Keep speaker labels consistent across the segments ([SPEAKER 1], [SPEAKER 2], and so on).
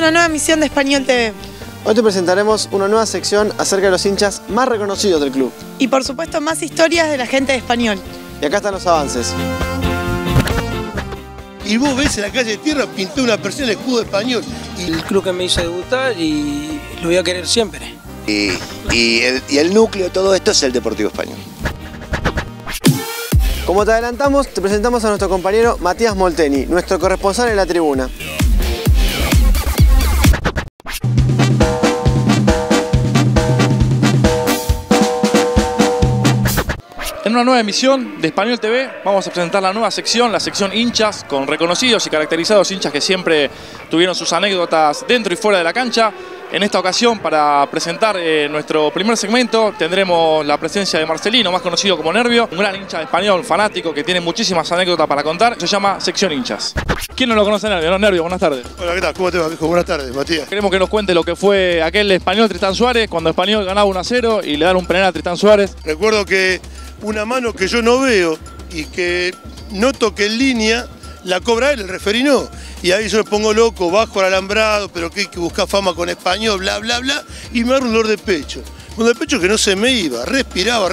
[SPEAKER 1] una nueva emisión de Español TV.
[SPEAKER 2] Hoy te presentaremos una nueva sección acerca de los hinchas más reconocidos del club.
[SPEAKER 1] Y por supuesto más historias de la gente de Español.
[SPEAKER 2] Y acá están los avances.
[SPEAKER 3] Y vos ves en la calle de Tierra pintó una persona el escudo español.
[SPEAKER 4] El club que me hizo debutar y lo voy a querer siempre.
[SPEAKER 5] Y el núcleo de todo esto es el Deportivo Español.
[SPEAKER 2] Como te adelantamos, te presentamos a nuestro compañero Matías Molteni, nuestro corresponsal en la tribuna.
[SPEAKER 6] En una nueva emisión de Español TV vamos a presentar la nueva sección, la sección hinchas, con reconocidos y caracterizados hinchas que siempre tuvieron sus anécdotas dentro y fuera de la cancha. En esta ocasión, para presentar nuestro primer segmento, tendremos la presencia de Marcelino, más conocido como Nervio, un gran hincha de Español, fanático, que tiene muchísimas anécdotas para contar. Se llama Sección Hinchas. ¿Quién no lo conoce, Nervio? ¿No, Nervio? Buenas tardes.
[SPEAKER 3] Hola, ¿qué tal? ¿Cómo te va, viejo? Buenas tardes, Matías.
[SPEAKER 6] Queremos que nos cuente lo que fue aquel Español Tristán Suárez, cuando Español ganaba 1-0 y le dan un penal a Tristán Suárez.
[SPEAKER 3] Recuerdo que una mano que yo no veo y que noto que en línea la cobra él, el referí no. Y ahí yo me pongo loco, bajo al alambrado, pero que hay que buscar fama con Español, bla, bla, bla. Y me agarro un dolor de pecho. Un dolor de pecho que no se me iba, respiraba.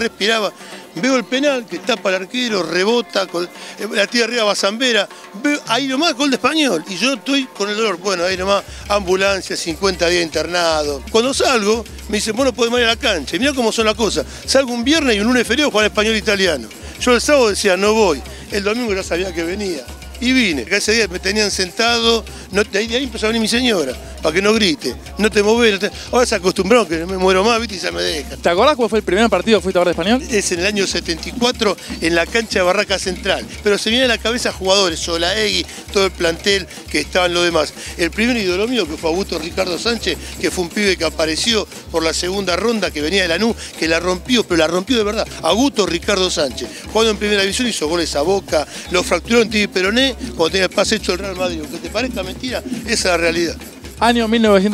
[SPEAKER 3] Veo el penal que tapa el arquero, rebota, la tira arriba va Zambera. Veo ahí nomás gol de Español. Y yo estoy con el dolor. Bueno, ahí nomás ambulancia, 50 días internado. Cuando salgo, me dicen, vos no podés ir a la cancha. Y mirá cómo son las cosas. Salgo un viernes y un lunes feriado jugar Español italiano. Yo el sábado decía, no voy. El domingo ya sabía que venía. Y vine, que ese día me tenían sentado, de ahí empezó a venir mi señora, para que no grite, no te moves, ahora se acostumbraron que no me muero más, ¿viste? Y ya me deja.
[SPEAKER 6] ¿Te acordás cuál fue el primer partido que fuiste a ver de Español?
[SPEAKER 3] Es en el año 74, en la cancha de Barraca Central, pero se viene a la cabeza jugadores, Solaegui, todo el plantel que estaban los demás. El primer ídolo mío, que fue Augusto Ricardo Sánchez, que fue un pibe que apareció por la segunda ronda, que venía de Lanús, que la rompió, pero la rompió de verdad. Augusto Ricardo Sánchez, jugando en primera división, hizo goles a Boca, lo fracturó en Tibi Peroné, cuando tenía el pase hecho el Real Madrid. Aunque te parezca mentira, esa es la realidad.
[SPEAKER 6] Año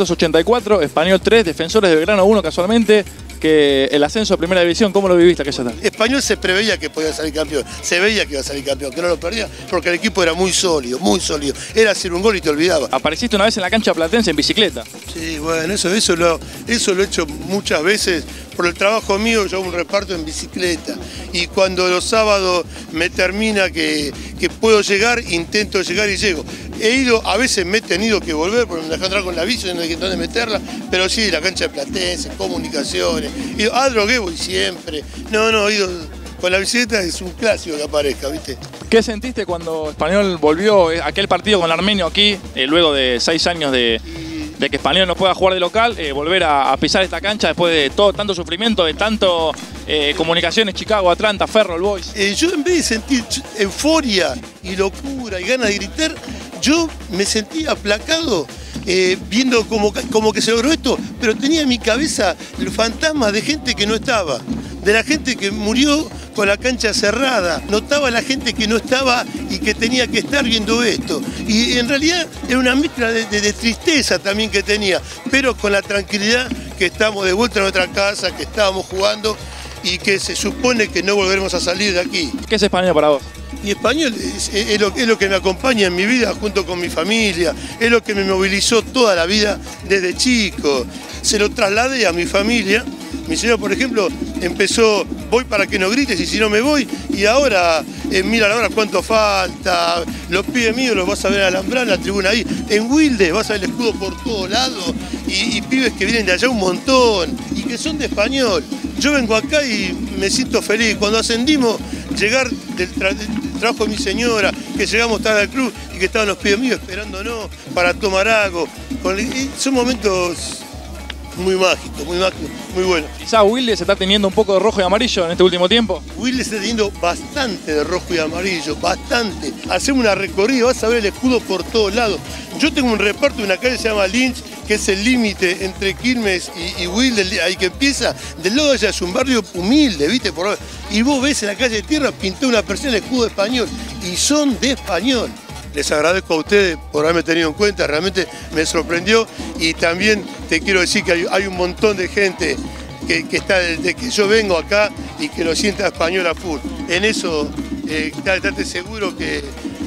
[SPEAKER 6] 1984, Español 3, Defensores de Belgrano 1 casualmente, que el ascenso a primera división, ¿cómo lo viviste aquella tarde?
[SPEAKER 3] Español se preveía que podía salir campeón, se veía que iba a salir campeón, que no lo perdía, porque el equipo era muy sólido, era hacer un gol y te olvidaba.
[SPEAKER 6] Apareciste una vez en la cancha platense en bicicleta.
[SPEAKER 3] Sí, bueno, eso lo he hecho muchas veces. Por el trabajo mío yo hago un reparto en bicicleta y cuando los sábados me termina que puedo llegar, intento llegar y llego. He ido, a veces me he tenido que volver porque me dejé entrar con la bici, no hay dónde meterla, pero sí, la cancha de Platense, Comunicaciones. He ido a Drogué voy siempre. No, he ido con la bicicleta, es un clásico que aparezca, ¿viste?
[SPEAKER 6] ¿Qué sentiste cuando Español volvió aquel partido con el Armenio aquí, luego de 6 años de que Español no pueda jugar de local, volver a pisar esta cancha después de tanto sufrimiento, de tanto Comunicaciones, Chicago, Atlanta, Ferro, el Boys?
[SPEAKER 3] Yo en vez de sentir euforia y locura y ganas de gritar, yo me sentí aplacado viendo como que se logró esto, pero tenía en mi cabeza el fantasma de gente que no estaba, de la gente que murió con la cancha cerrada. Notaba a la gente que no estaba y que tenía que estar viendo esto. Y en realidad era una mezcla de tristeza también que tenía, pero con la tranquilidad que estamos de vuelta en nuestra casa, que estábamos jugando y que se supone que no volveremos a salir de aquí.
[SPEAKER 6] ¿Qué es Español para vos?
[SPEAKER 3] Y Español es lo que me acompaña en mi vida junto con mi familia, es lo que me movilizó toda la vida desde chico. Se lo trasladé a mi familia. Mi señora, por ejemplo, empezó, voy para que no grites y si no me voy, y ahora, mira la hora cuánto falta, los pibes míos los vas a ver alambrar en la tribuna ahí, en Wilde vas a ver el escudo por todos lados, y pibes que vienen de allá un montón, y que son de Español. Yo vengo acá y me siento feliz. Cuando ascendimos, llegar del trabajo de mi señora, que llegamos tarde al club y que estaban los pibes míos esperándonos para tomar algo, son momentos muy mágico, muy bueno.
[SPEAKER 6] Quizá Wilde se está teniendo un poco de rojo y amarillo en este último tiempo.
[SPEAKER 3] Wilde se está teniendo bastante de rojo y amarillo, bastante. Hacemos una recorrida, vas a ver el escudo por todos lados. Yo tengo un reparto de una calle que se llama Lynch, que es el límite entre Quilmes y Wilde, ahí que empieza. Del lado de allá es un barrio humilde, ¿viste? Y vos ves en la calle de Tierra pinté una persona el escudo español, y son de Español. Les agradezco a ustedes por haberme tenido en cuenta, realmente me sorprendió y también te quiero decir que hay un montón de gente que está desde que yo vengo acá y que lo sienta español a full. En eso, estate seguro que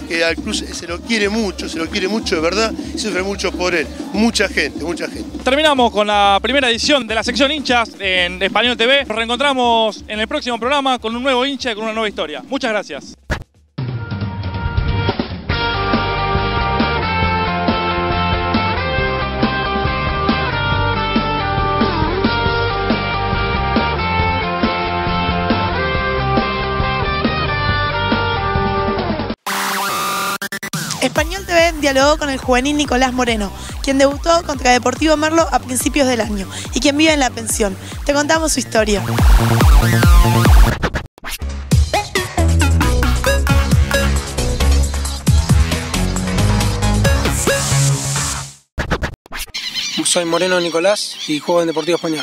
[SPEAKER 3] que al club se lo quiere mucho de verdad, y sufre mucho por él. Mucha gente, mucha gente.
[SPEAKER 6] Terminamos con la primera edición de la sección hinchas en Español TV. Nos reencontramos en el próximo programa con un nuevo hincha y con una nueva historia. Muchas gracias.
[SPEAKER 1] Español TV dialogó con el juvenil Nicolás Moreno, quien debutó contra Deportivo Merlo a principios del año y quien vive en la pensión. Te contamos su historia.
[SPEAKER 4] Soy Moreno Nicolás y juego en Deportivo Español.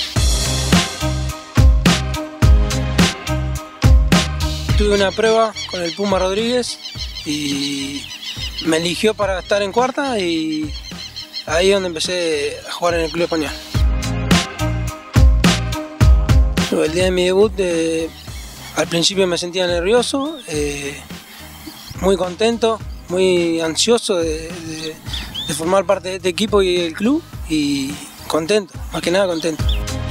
[SPEAKER 4] Tuve una prueba con el Puma Rodríguez y me eligió para estar en cuarta y ahí es donde empecé a jugar en el Club Español. El día de mi debut, al principio me sentía nervioso, muy contento, muy ansioso de formar parte de este equipo y del club, y contento, más que nada contento.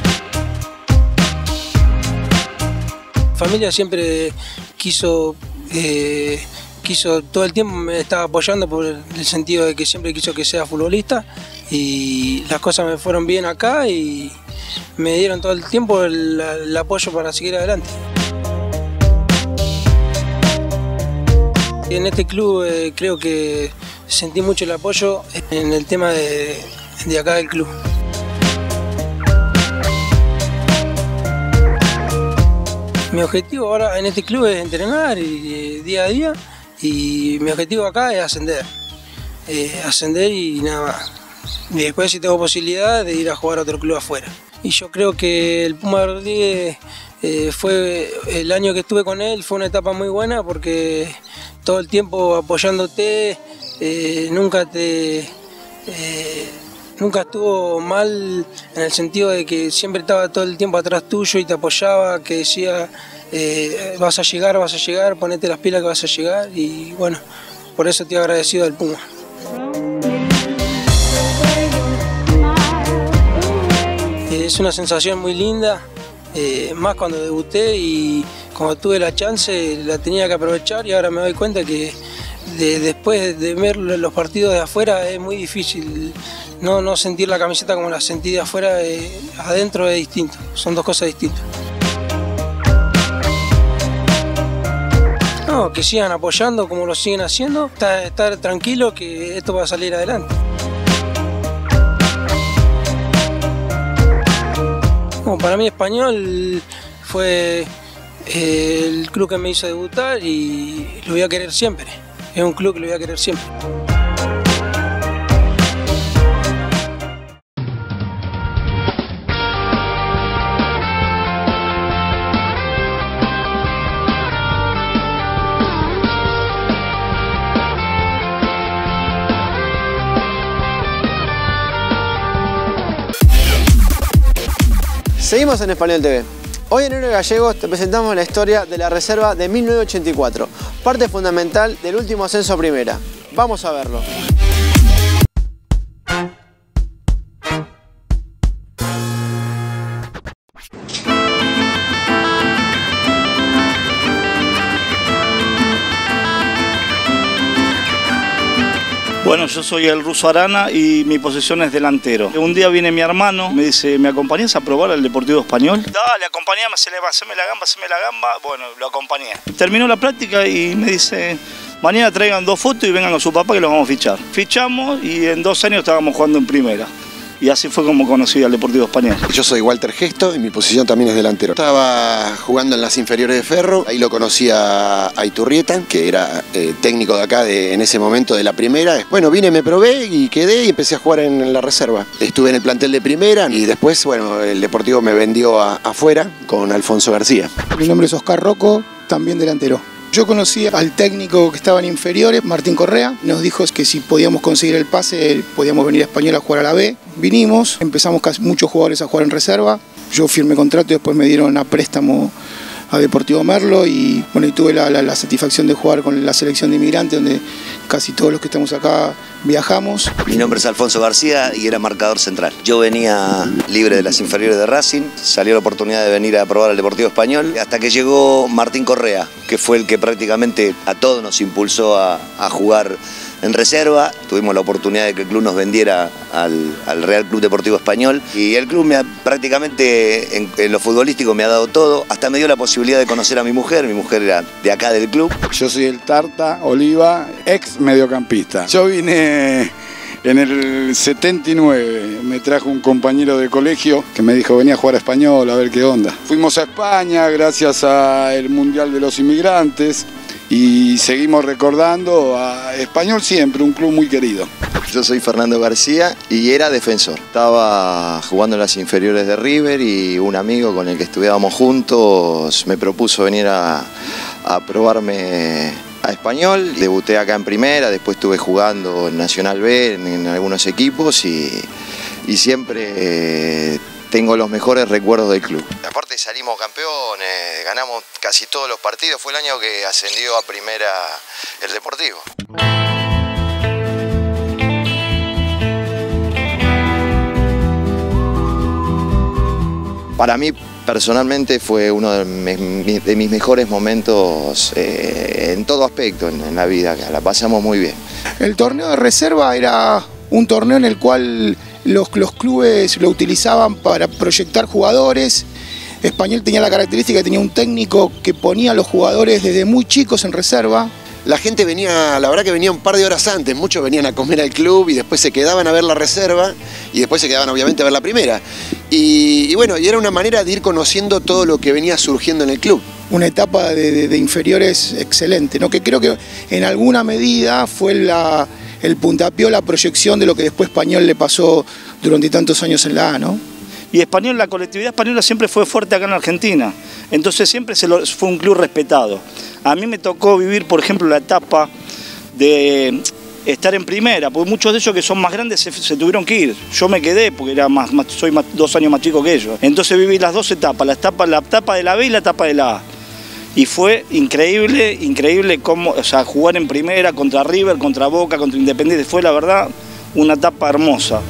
[SPEAKER 4] Mi familia siempre quiso todo el tiempo, me estaba apoyando por el sentido de que siempre quiso que sea futbolista, y las cosas me fueron bien acá y me dieron todo el tiempo el apoyo para seguir adelante. En este club creo que sentí mucho el apoyo en el tema de acá del club. Mi objetivo ahora en este club es entrenar día a día, y mi objetivo acá es ascender y nada más. Y después, si tengo posibilidad, de ir a jugar a otro club afuera. Y yo creo que el Puma Rodríguez fue el año que estuve con él, fue una etapa muy buena porque todo el tiempo apoyándote, nunca estuvo mal en el sentido de que siempre estaba todo el tiempo atrás tuyo y te apoyaba, que decía vas a llegar, ponete las pilas que vas a llegar, y bueno, por eso estoy agradecido al Puma. Es una sensación muy linda, más cuando debuté, y cuando tuve la chance la tenía que aprovechar, y ahora me doy cuenta que después de ver los partidos de afuera es muy difícil no sentir la camiseta como la sentí de afuera. Adentro es distinto, son dos cosas distintas. No, que sigan apoyando como lo siguen haciendo, estar tranquilo que esto va a salir adelante. Bueno, para mí Español fue el club que me hizo debutar y lo voy a querer siempre. Es un club que lo voy a querer siempre.
[SPEAKER 2] Seguimos en Español TV. Hoy en Héroes Gallegos te presentamos la historia de la reserva de 1984, parte fundamental del último ascenso a primera. Vamos a verlo.
[SPEAKER 7] Bueno, yo soy el Ruso Arana y mi posición es delantero. Un día viene mi hermano, me dice, ¿me acompañás a probar al Deportivo Español? Dale, acompañame, haceme la gamba. Bueno, lo acompañé. Terminó la práctica y me dice, mañana traigan 2 fotos y vengan con su papá que los vamos a fichar. Fichamos y en 2 años estábamos jugando en primera. Y así fue como conocí al Deportivo Español.
[SPEAKER 8] Yo soy Walter Gesto y mi posición también es delantero. Estaba jugando en las inferiores de Ferro, ahí lo conocí a Iturrieta, que era técnico de acá en ese momento de la primera. Bueno, vine, me probé y quedé y empecé a jugar en la reserva. Estuve en el plantel de primera y después, bueno, el Deportivo me vendió afuera con Alfonso García.
[SPEAKER 9] Mi nombre es Oscar Rocco, también delantero. Yo conocí al técnico que estaba en inferiores, Martín Correa, nos dijo que si podíamos conseguir el pase, podíamos venir a Español a jugar a la B. Vinimos, empezamos muchos jugadores a jugar en reserva, yo firmé contrato y después me dieron a préstamo a Deportivo Merlo y bueno, y tuve la satisfacción de jugar con la selección de inmigrantes, donde casi todos los que estamos acá viajamos.
[SPEAKER 5] Mi nombre es Alfonso García y era marcador central. Yo venía libre de las inferiores de Racing, salió la oportunidad de venir a probar al Deportivo Español, hasta que llegó Martín Correa, que fue el que prácticamente a todos nos impulsó a jugar en reserva. Tuvimos la oportunidad de que el club nos vendiera al Real Club Deportivo Español y el club prácticamente en lo futbolístico me ha dado todo, hasta me dio la posibilidad de conocer a mi mujer era de acá del club.
[SPEAKER 10] Yo soy el Tarta Oliva, ex mediocampista. Yo vine en el 79, me trajo un compañero de colegio que me dijo venía a jugar a Español a ver qué onda. Fuimos a España gracias al Mundial de los Inmigrantes y seguimos recordando a Español siempre, un club muy querido.
[SPEAKER 11] Yo soy Fernando García y era defensor. Estaba jugando en las inferiores de River y un amigo con el que estudiábamos juntos me propuso venir a probarme a Español. Debuté acá en primera, después estuve jugando en Nacional B, en algunos equipos y siempre tengo los mejores recuerdos del club. Aparte salimos campeones, ganamos casi todos los partidos. Fue el año que ascendió a primera el Deportivo. Para mí personalmente fue uno de mis mejores momentos en todo aspecto en la vida, que la pasamos muy bien.
[SPEAKER 9] El torneo de reserva era un torneo en el cual los clubes lo utilizaban para proyectar jugadores. Español tenía la característica que tenía un técnico que ponía a los jugadores desde muy chicos en reserva.
[SPEAKER 8] La gente venía, la verdad que venía un par de horas antes, muchos venían a comer al club y después se quedaban a ver la reserva y después se quedaban obviamente a ver la primera. Y bueno, y era una manera de ir conociendo todo lo que venía surgiendo en el club.
[SPEAKER 9] Una etapa de inferiores excelente, ¿no? Que creo que en alguna medida fue el puntapié, la proyección de lo que después Español le pasó durante tantos años en la A, ¿no?
[SPEAKER 7] Y Español, la colectividad española siempre fue fuerte acá en Argentina, entonces siempre fue un club respetado. A mí me tocó vivir, por ejemplo, la etapa de estar en primera, porque muchos de ellos que son más grandes se tuvieron que ir. Yo me quedé porque soy 2 años más chico que ellos. Entonces viví las dos etapas, la etapa de la B y la etapa de la A. Y fue increíble cómo, o sea, jugar en primera contra River, contra Boca, contra Independiente. Fue la verdad una etapa hermosa.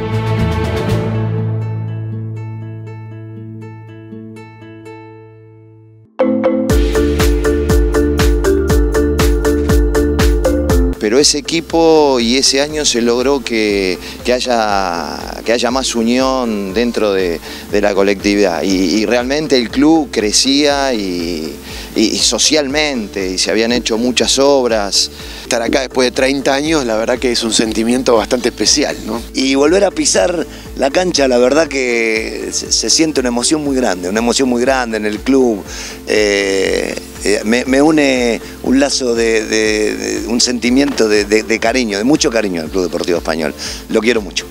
[SPEAKER 11] Pero ese equipo y ese año se logró que haya más unión dentro de la colectividad y realmente el club crecía y socialmente y se habían hecho muchas obras.
[SPEAKER 8] Estar acá después de 30 años, la verdad que es un sentimiento bastante especial, ¿no?
[SPEAKER 5] Y volver a pisar la cancha, la verdad que se siente una emoción muy grande en el club. Me une un lazo de un sentimiento de cariño, de mucho cariño al Club Deportivo Español. Lo quiero mucho.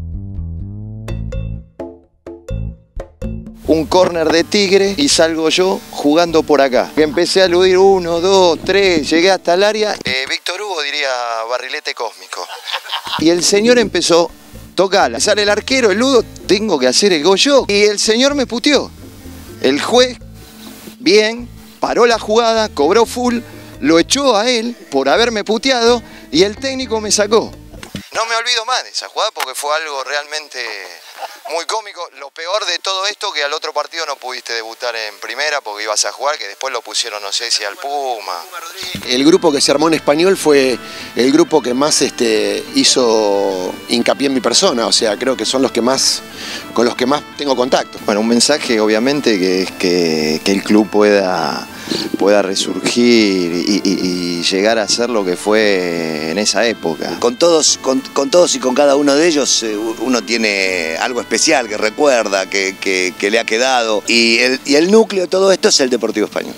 [SPEAKER 11] Un córner de Tigre y salgo yo jugando por acá. Empecé a aludir 1, 2, 3, llegué hasta el área. Víctor Hugo diría barrilete cósmico. Y el señor empezó, tocala, sale el arquero, el Ludo, tengo que hacer el gol yo. Y el señor me puteó. El juez, bien, paró la jugada, cobró full, lo echó a él por haberme puteado y el técnico me sacó. No me olvido más de esa jugada porque fue algo realmente muy cómico. Lo peor de todo esto que al otro partido no pudiste debutar en primera porque ibas a jugar, que después lo pusieron, no sé si al Puma.
[SPEAKER 8] El grupo que se armó en Español fue el grupo que más hizo hincapié en mi persona, o sea, creo que son los que más, con los que más tengo contacto.
[SPEAKER 11] Bueno, un mensaje obviamente que es que el club pueda resurgir y llegar a ser lo que fue en esa época.
[SPEAKER 5] Con todos y con cada uno de ellos uno tiene algo especial que recuerda, que le ha quedado y el núcleo de todo esto es el Deportivo Español.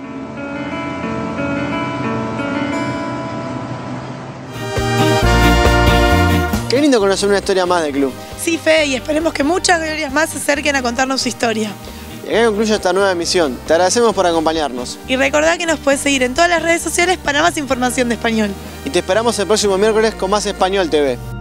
[SPEAKER 2] Qué lindo conocer una historia más del club.
[SPEAKER 1] Sí, Fe, y esperemos que muchas glorias más se acerquen a contarnos su historia.
[SPEAKER 2] Y acá concluye esta nueva emisión. Te agradecemos por acompañarnos.
[SPEAKER 1] Y recordá que nos puedes seguir en todas las redes sociales para más información de español.
[SPEAKER 2] Y te esperamos el próximo miércoles con más Español TV.